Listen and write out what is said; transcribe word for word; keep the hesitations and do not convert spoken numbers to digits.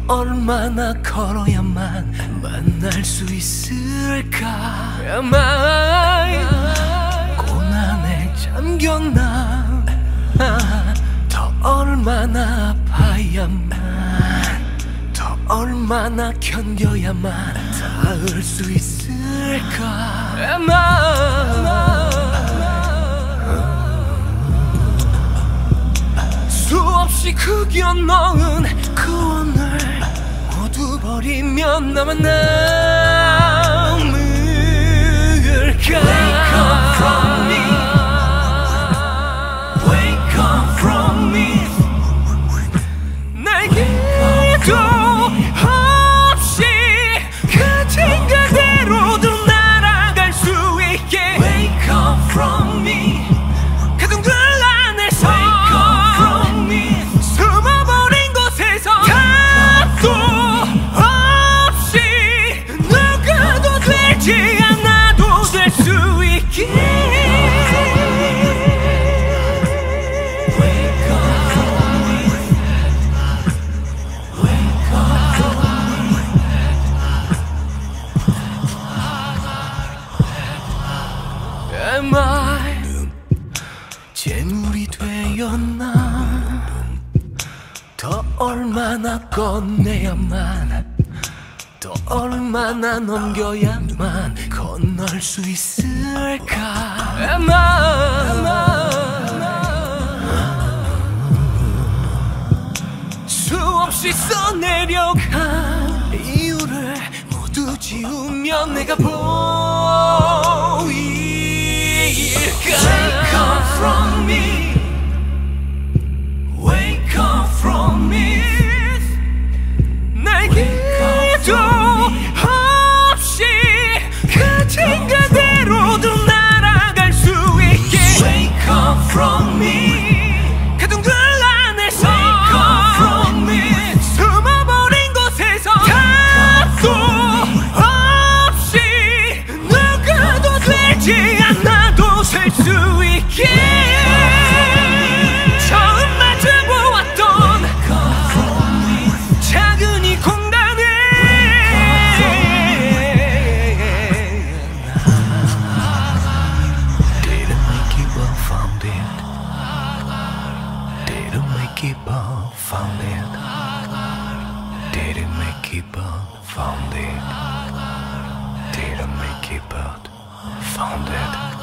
얼마나 걸어야만 만날 수 있을까? My 고난에 잠겼나? 더 얼마나 아파야만, 더 얼마나 견뎌야만 닿을 수 있을까? 수없이 구겨넣은 그 오늘 모두 버리면 나만 남을까? Wake up from me, wake up from me. 날개도 없이 같은 그대로도 날아갈 수 있게. Wake up from me. 가둔 글 안에서 숨어버린 곳에서 답도 없이 누구도 되지 않아도 될 수 있게. Wake up from me, wake up from me. Am I 재물이 되었나? 더 얼마나 건네야만, 더 얼마나 넘겨야만 건널 수 있을까? Am I 수없이 써내려간 이유를 모두 지우면 내가 보일까? Wake up from me, wake up from me. 날개도 없이 같은 그대로도 날아갈 수 있게. Wake up from me. 가둔 글 안에서 숨어버린 곳에서 답도 없이 누구도 되지 않아도 살 수 있게. 처음 마주보았던 작은 이 공간에 Didn't make it but found it. Didn't make it but found it. Didn't make it but found it. Didn't make it but found it.